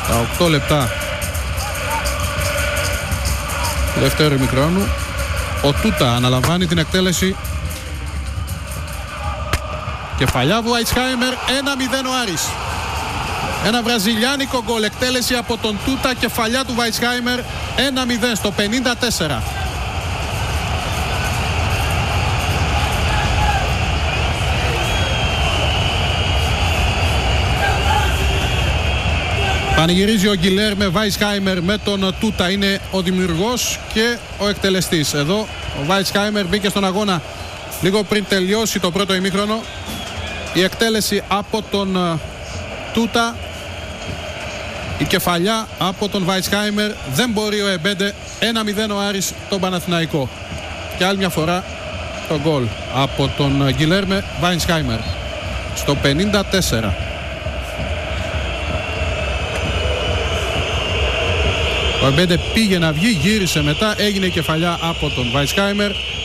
Τα 8 λεπτά του δεύτερου ημιχρόνου. Ο Τούτα αναλαμβάνει την εκτέλεση. Κεφαλιά Βουάιτσχάιμερ, 1-0 ο Άρης. Ένα βραζιλιάνικο γκολ, εκτέλεση από τον Τούτα, κεφαλιά του Βουάιτσχάιμερ, 1-0 στο 54. Πανηγυρίζει ο Γκιλέρμε Βάιτσχάιμερ με τον Τούτα, είναι ο δημιουργός και ο εκτελεστής. Εδώ ο Βάιτσχάιμερ μπήκε στον αγώνα λίγο πριν τελειώσει το πρώτο ημίχρονο. Η εκτέλεση από τον Τούτα, η κεφαλιά από τον Βάιτσχάιμερ, δεν μπορεί ο Εμπέντε. 1-0 ο Άρης τον Παναθηναϊκό. Και άλλη μια φορά το γκολ από τον Γκιλέρμε Βάιτσχάιμερ στο 54. Ο Εμπέντε πήγε να βγει, γύρισε μετά, έγινε η κεφαλιά από τον Βάιτσχάιμερ.